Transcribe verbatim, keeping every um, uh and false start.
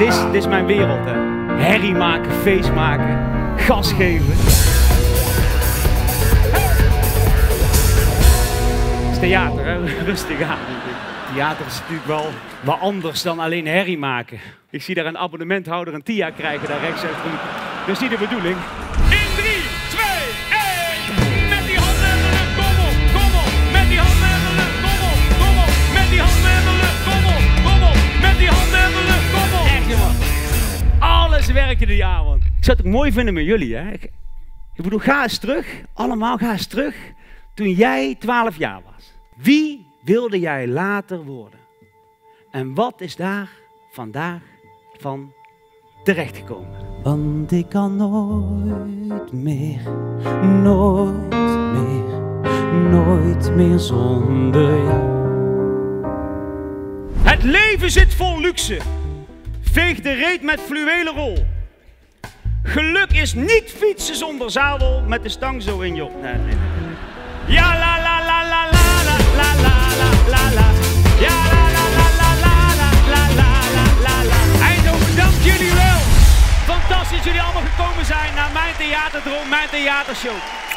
dit is, dit is mijn wereld, hè. Herrie maken, feest maken, gas geven. Het is theater, hè. Rustig aan. Theater is natuurlijk wel wat anders dan alleen herrie maken. Ik zie daar een abonnementhouder een T I A krijgen, daar rechts achter. Dat is niet de bedoeling. In drie, twee, één. Met die handen in de lucht, kom op, kom op. Met die handen in de lucht, kom op, kom op. Met die handen in de lucht, kom op, kom op. Met die handen in de lucht, kom op. Echt, jongen. Alles werkte die avond. Ik zou het ook mooi vinden met jullie, hè. Ik, ik bedoel, ga eens terug. Allemaal, ga eens terug. Toen jij twaalf jaar was. Wie wilde jij later worden? En wat is daar vandaag van terechtgekomen? Want ik kan nooit meer, nooit meer, nooit meer zonder jou. Het leven zit vol luxe. Veeg de reet met fluwelen rol. Geluk is niet fietsen zonder zadel met de stang zo in je. Nee, nee, nee. Ja la la la la la la la la la la. Ja la la la la la la la la la la. Eindhoven, dank jullie wel. Fantastisch dat jullie allemaal gekomen zijn naar mijn theaterdroom, mijn theatershow.